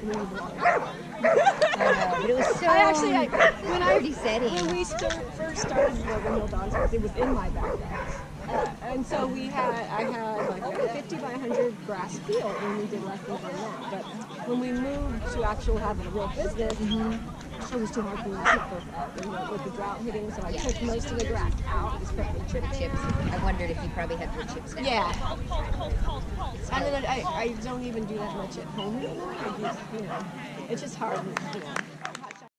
really belong. But it was so When we first started the Windmill Dawns, it was in my backyard. And so I had like a 50 by 100 grass field when we did lessons on that. But when we moved to actually having a real business, it was too hard for me to keep those up with the drought hitting. So I took most of the grass out. Just put the chips. I wondered if you probably had wood chips now. Yeah. I don't even do that much at home anymore. It's just hard,